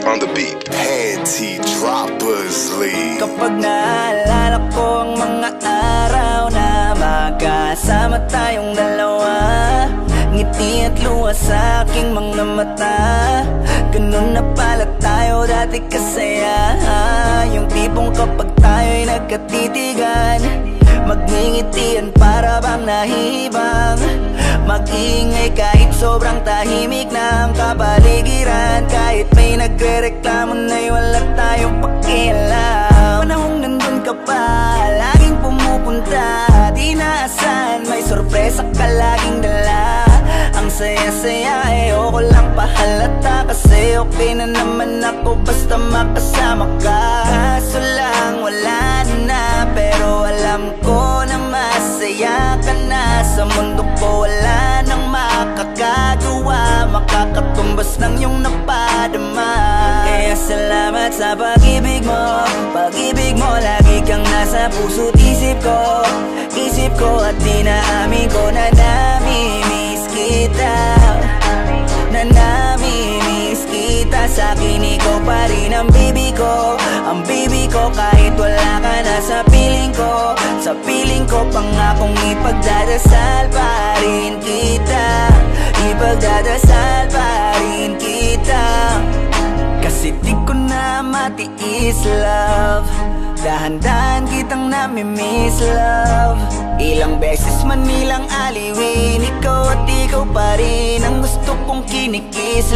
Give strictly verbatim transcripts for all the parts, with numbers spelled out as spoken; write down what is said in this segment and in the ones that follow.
on the beat. Panty Droppers League. Kapag naalala ko ang mga araw na magkasama tayong dalawa, ngiti at luha sa aking mga mata. Ganun na pala tayo dati kasaya. Yung tipong kapag tayo'y nagkatitigan, magngingitian para bang nahihibang. Mag-iingay kahit sobrang tahimik na ang kapaligiran. Kahit may nagre-reklamo na'y wala tayong pakialam. Panahong nandun ka pa, laging pumupunta, di naasahan, may sorpresa ka laging dala. Ang saya-saya, ayoko lang pahalata, kasi okay na naman ako basta makasama ka. Kaso lang wala na, pero alam ko na masaya ka na. Sa mundo ko wala nang makakagawa, makakatumbas ng iyong napadama. Kaya salamat sa pag-ibig mo, pag-ibig mo, lagi kang nasa puso't isip ko. Isip ko at dinaamin ko na namimiss kita, na namimiss kita. Sa'kin ikaw pa rin ang baby ko, ang baby ko kahit wala ka na sa piling ko. Sa piling ko pangakong ipagdadasal pa rin kita, ipagdadasal pa rin kita. Kasi di ko na matiis love, dahan-dahan kitang namimiss love. Ilang beses man nilang aliwin, ikaw at ikaw pa rin ang gusto kong kinikis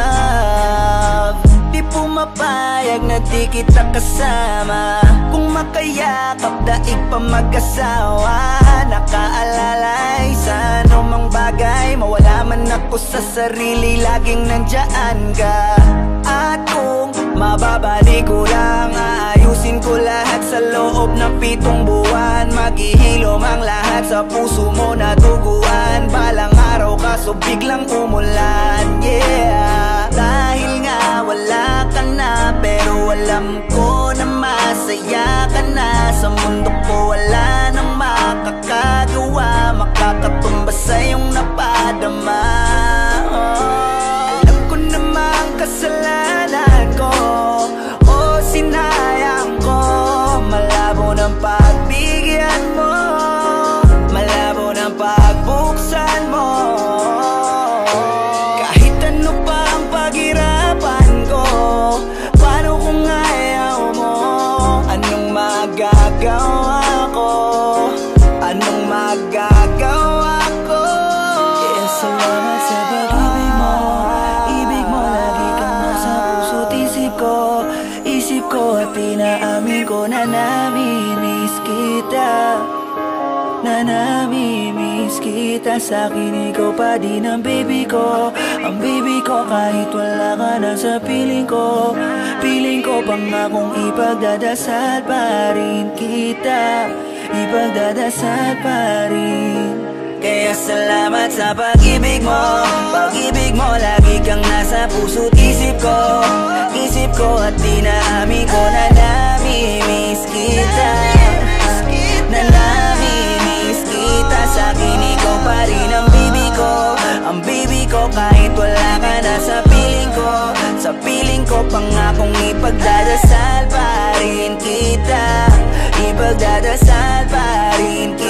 love. Di pumapayag na di kita kasama, kung makayakap daig pa mag-asawa. Nakaalalay sa anumang bagay, mawala man ako sa sarili, laging nandyan ka. At kung mababalik ko lang, aayusin ko lahat sa loob ng pitong buwan. Maghihilom ang lahat sa puso mo na duguan. Balang araw kaso biglang umulan, yeah. Dahil nga wala ka na, pero alam ko na masaya ka na. Sa mundo ko wala nang makakagawa, makakatumbas sa iyong napadama. Oh, alam ko namang kasalanan ko, o sinayang ko. Malabo ng pagbigyan mo, malabo ng pagbuksan mo. Kahit ano pa ang paghirapan ko, paano kung ayaw mo? Anong magagawa ko? Anong magagawa ko? Kaya salamat sa pag-ibig mo, ibig mo, lagi kang nasa puso't isip ko. Isip ko at pinaamin ko na namimiss kita, na namimiss kita. Sa'kin ikaw pa din ang baby ko, ang baby ko kahit wala ka na sa piling ko. Piling ko pangakong ipagdadasal pa rin kita, ipagdadasal pa rin. Kaya salamat sa pag-ibig mo, pag-ibig mo, lagi kang nasa puso't isip ko. Isip ko at dinaamin ko na namimiss kita, na namimiss kita. Sa'kin ikaw pa rin ang baby ko, ang baby ko kahit wala ka na sa piling ko. Sa piling ko pangakong ipagdadasal pa rin kita, ipagdadasal pa rin kita.